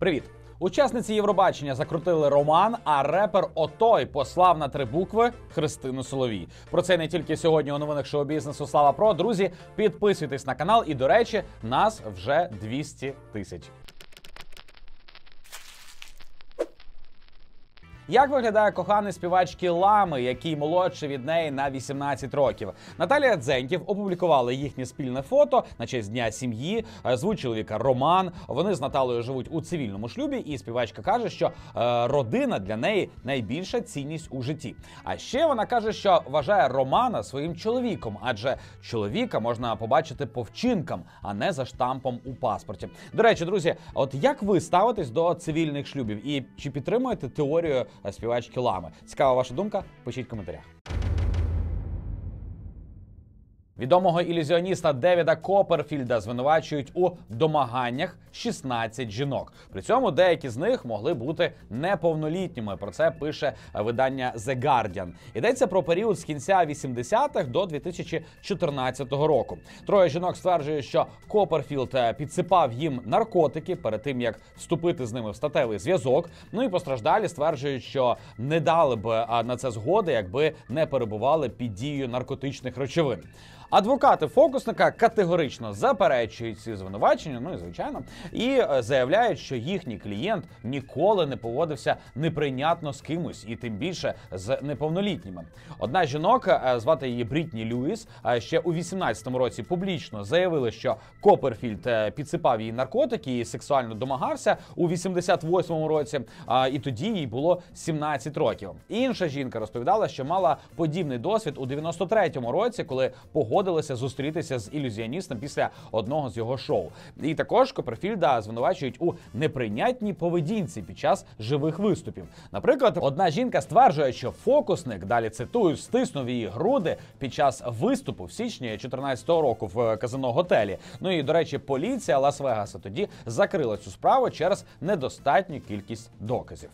Привіт! Учасниці Євробачення закрутили роман, а репер Отой послав на 3 букви Христину Соловій. Про це не тільки сьогодні у новинах шоу-бізнесу Слава Про. Друзі, підписуйтесь на канал і, до речі, нас вже 200 тисяч. Як виглядає коханий співачки Лами, який молодший від неї на 18 років? Наталія Дзеньків опублікувала їхнє спільне фото на честь Дня сім'ї. Звуть чоловіка Роман. Вони з Наталею живуть у цивільному шлюбі, і співачка каже, що родина для неї найбільша цінність у житті. А ще вона каже, що вважає Романа своїм чоловіком, адже чоловіка можна побачити по вчинкам, а не за штампом у паспорті. До речі, друзі, от як ви ставитесь до цивільних шлюбів і чи підтримуєте теорію співачки Лами? Цікава ваша думка? Пишіть в коментарях. Відомого ілюзіоніста Девіда Копперфільда звинувачують у домаганнях 16 жінок. При цьому деякі з них могли бути неповнолітніми. Про це пише видання The Guardian. Йдеться про період з кінця 80-х до 2014 року. 3 жінок стверджують, що Копперфільд підсипав їм наркотики перед тим, як вступити з ними в статевий зв'язок. Ну і постраждалі стверджують, що не дали б на це згоди, якби не перебували під дією наркотичних речовин. Адвокати фокусника категорично заперечують ці звинувачення, ну і звичайно, і заявляють, що їхній клієнт ніколи не поводився неприйнятно з кимось, і тим більше з неповнолітніми. Одна з жінок, звати її Брітні Льюіс, ще у 18-му році публічно заявила, що Копперфільд підсипав їй наркотики і сексуально домагався у 88-му році, і тоді їй було 17 років. Інша жінка розповідала, що мала подібний досвід у 93-му році, коли погодилася зустрітися з ілюзіоністом після одного з його шоу. І також Копперфільда звинувачують у неприйнятній поведінці під час живих виступів. Наприклад, одна жінка стверджує, що фокусник, далі цитую, стиснув її груди під час виступу в січні 2014 року в казино-готелі. Ну і, до речі, поліція Лас-Вегаса тоді закрила цю справу через недостатню кількість доказів.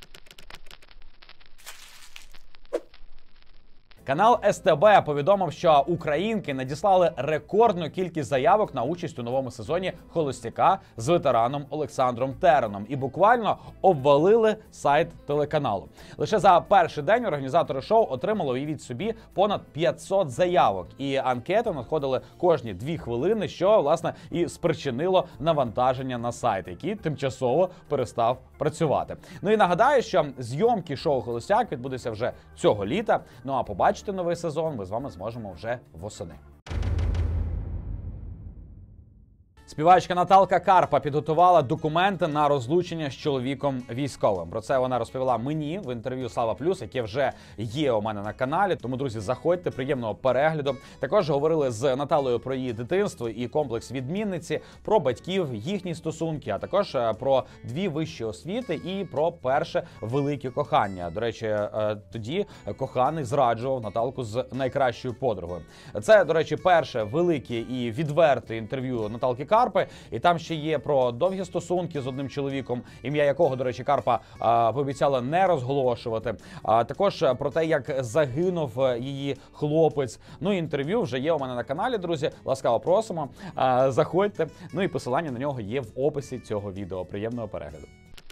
Канал СТБ повідомив, що українки надіслали рекордну кількість заявок на участь у новому сезоні «Холостяка» з ветераном Олександром Тереном і буквально обвалили сайт телеканалу. Лише за перший день організатори шоу отримали, уявіть собі, понад 500 заявок. І анкети надходили кожні 2 хвилини, що, власне, і спричинило навантаження на сайт, який тимчасово перестав працювати. Ну і нагадаю, що зйомки шоу «Холостяк» відбудуться вже цього літа. Ну а побачите новий сезон ми з вами зможемо вже восени. Співачка Наталка Карпа підготувала документи на розлучення з чоловіком військовим. Про це вона розповіла мені в інтерв'ю Слава Плюс, яке вже є у мене на каналі. Тому, друзі, заходьте, приємного перегляду. Також говорили з Наталею про її дитинство і комплекс відмінниці, про батьків, їхні стосунки, а також про 2 вищі освіти і про перше велике кохання. До речі, тоді коханий зраджував Наталку з найкращою подругою. Це, до речі, перше велике і відверте інтерв'ю Наталки Карпи. І там ще є про довгі стосунки з одним чоловіком, ім'я якого, до речі, Карпа пообіцяла не розголошувати. Також про те, як загинув її хлопець. Ну, інтерв'ю вже є у мене на каналі, друзі. Ласкаво просимо. Заходьте. Ну і посилання на нього є в описі цього відео. Приємного перегляду.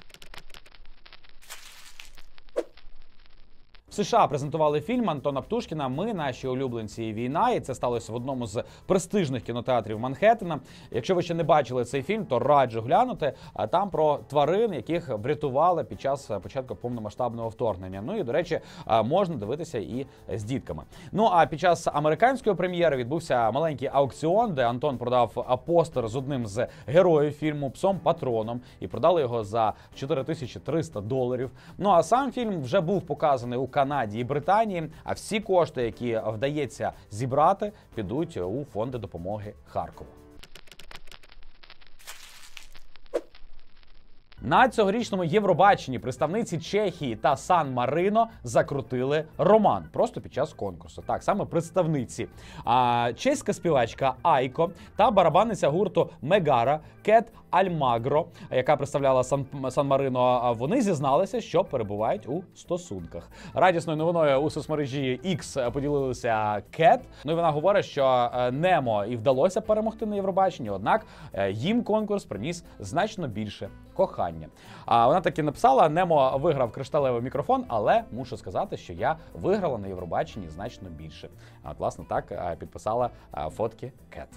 В США презентували фільм Антона Птушкіна «Ми, наші улюбленці і війна», і це сталося в одному з престижних кінотеатрів Манхеттена. Якщо ви ще не бачили цей фільм, то раджу глянути. Там про тварин, яких врятували під час початку повномасштабного вторгнення. Ну і, до речі, можна дивитися і з дітками. Ну а під час американської прем'єри відбувся маленький аукціон, де Антон продав постер з одним з героїв фільму, псом-патроном, і продали його за $4300. Ну а сам фільм вже був показаний у Канаді і Британії, а всі кошти, які вдається зібрати, підуть у фонди допомоги Харкову. На цьогорічному Євробаченні представниці Чехії та Сан-Марино закрутили роман просто під час конкурсу. Так, саме представниці. Чеська співачка Айко та барабанниця гурту Мегара Кет Альмагро, яка представляла Сан-Марино, вони зізналися, що перебувають у стосунках. Радісною новиною у соцмережі X поділилися Кет. Ну і вона говорить, що Немо і вдалося перемогти на Євробаченні, однак їм конкурс приніс значно більше кохання. А вона таки написала: Немо виграв кришталевий мікрофон, але мушу сказати, що я виграла на Євробаченні значно більше. От, власне, так підписала фотки Кет.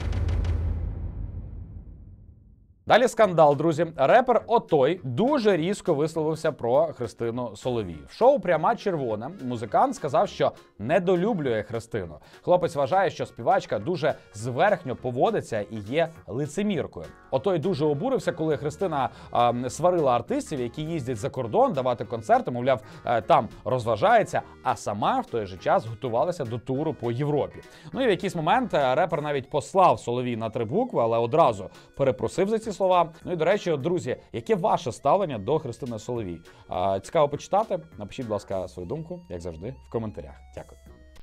Далі скандал, друзі. Репер Отой дуже різко висловився про Христину Соловій. В шоу «Пряма червона» музикант сказав, що недолюблює Христину. Хлопець вважає, що співачка дуже зверхньо поводиться і є лицеміркою. Отой дуже обурився, коли Христина сварила артистів, які їздять за кордон давати концерти, мовляв, там розважається, а сама в той же час готувалася до туру по Європі. Ну і в якийсь момент репер навіть послав Соловій на 3 букви, але одразу перепросив за ці слова. Ну і, до речі, друзі, яке ваше ставлення до Христини Соловій? Цікаво почитати? Напишіть, будь ласка, свою думку, як завжди, в коментарях. Дякую.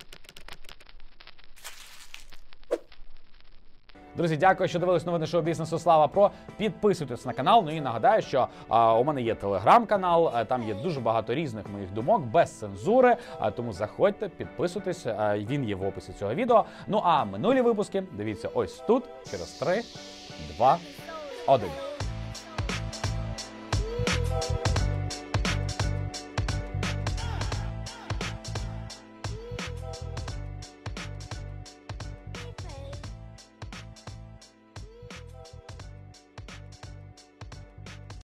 Друзі, дякую, що дивились новини шоу-бізнесу Слава Про. Підписуйтесь на канал. Ну і нагадаю, що у мене є телеграм-канал, там є дуже багато різних моїх думок, без цензури. Тому заходьте, підписуйтесь, він є в описі цього відео. Ну а минулі випуски дивіться ось тут, через 3, 2, 1.